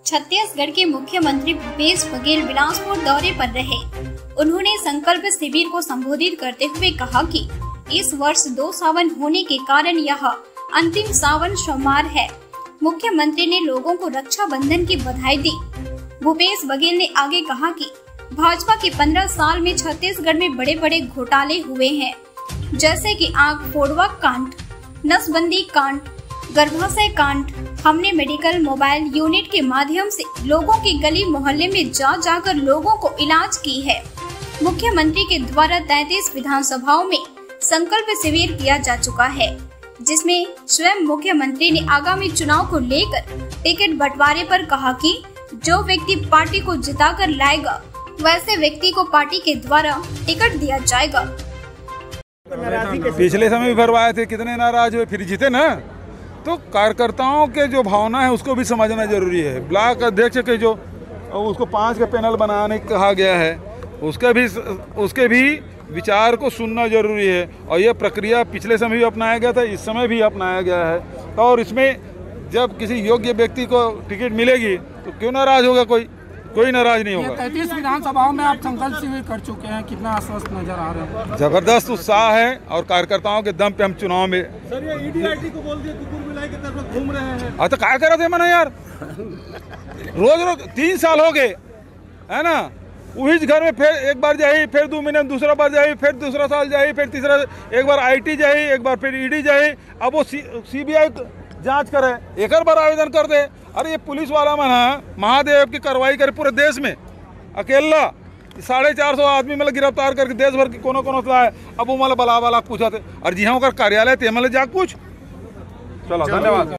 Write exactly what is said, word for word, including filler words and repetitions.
छत्तीसगढ़ के मुख्यमंत्री भूपेश बघेल बिलासपुर दौरे पर रहे। उन्होंने संकल्प शिविर को संबोधित करते हुए कहा कि इस वर्ष दो सावन होने के कारण यह अंतिम सावन सोमवार है। मुख्यमंत्री ने लोगों को रक्षाबंधन की बधाई दी। भूपेश बघेल ने आगे कहा कि भाजपा के पंद्रह साल में छत्तीसगढ़ में बड़े बड़े घोटाले हुए हैं, जैसे कि आग फोड़वा कांड, नसबंदी कांड, गर्भाशय कांड। हमने मेडिकल मोबाइल यूनिट के माध्यम से लोगों के गली मोहल्ले में जा जाकर लोगों को इलाज की है। मुख्यमंत्री के द्वारा तैंतीस विधानसभाओं में संकल्प शिविर किया जा चुका है, जिसमें स्वयं मुख्यमंत्री ने आगामी चुनाव को लेकर टिकट बंटवारे पर कहा कि जो व्यक्ति पार्टी को जिताकर लाएगा वैसे व्यक्ति को पार्टी के द्वारा टिकट दिया जाएगा। पिछले समय भी भरवाए थे, कितने नाराज हुए, फिर जीते ना। तो कार्यकर्ताओं के जो भावना है उसको भी समझना जरूरी है। ब्लॉक अध्यक्ष के जो उसको पांच का पैनल बनाने कहा गया है, उसके भी उसके भी विचार को सुनना जरूरी है। और ये प्रक्रिया पिछले समय भी अपनाया गया था, इस समय भी अपनाया गया है। तो और इसमें जब किसी योग्य व्यक्ति को टिकट मिलेगी तो क्यों नाराज होगा? कोई कोई नाराज नहीं होगा। तैंतीस विधानसभाओं में आप संकल्प शिविर कर चुके हैं, कितना आश्वस्त नजर आ रहे हैं? जबरदस्त उत्साह है और कार्यकर्ताओं के दम पे हम चुनाव में। सर ये ईडी आईटी को बोल दिया कुकुर मिलाई की तरफ घूम रहे हैं। हाँ तो क्या कर रहे थे मना यार, रोज रोज तीन साल हो गए है ना। वही घर में फिर एक बार जाई, फिर दो महीने दूसरा बार जाई, फिर दूसरा साल जाई, फिर तीसरा एक बार आईटी जाई, एक बार फिर ईडी जाई। अब वो सीबीआई जांच करे, एक बार आवेदन कर दे। अरे ये पुलिस वाला मन है महादेव की कार्रवाई करे पूरे देश में, अकेला साढ़े चार सौ आदमी मतलब गिरफ्तार करके देश भर की कोनो कोनो है। अब वो मतलब बला बला पूछा थे और जी हाँ कार्यालय थे मतलब जाग पूछ। चलो धन्यवाद।